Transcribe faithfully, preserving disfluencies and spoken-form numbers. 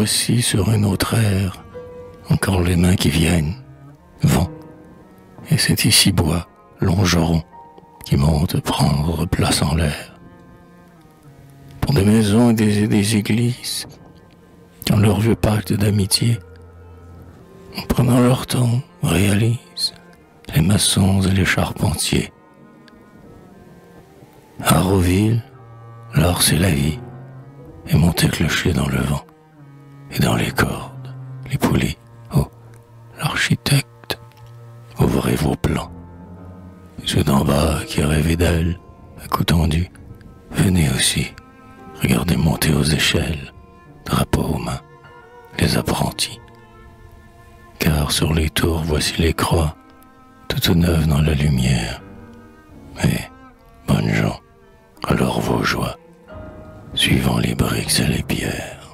voici sur une autre ère, encore les mains qui viennent, vent, et c'est ici bois, longeron, qui monte prendre place en l'air. Pour des maisons et des, et des églises, dans leur vieux pacte d'amitié, en prenant leur temps, réalisent les maçons et les charpentiers. À Roville, l'or c'est la vie, et monter clocher dans le vent, et dans les cordes, les poulies. Oh, l'architecte, ouvrez vos plans. Ceux d'en bas qui rêvaient d'elle, à cou tendu, venez aussi, regardez monter aux échelles, drapeau aux mains, les apprentis. Car sur les tours voici les croix, toutes neuves dans la lumière. Mais, bonnes gens, alors vos joies, suivant les briques et les pierres.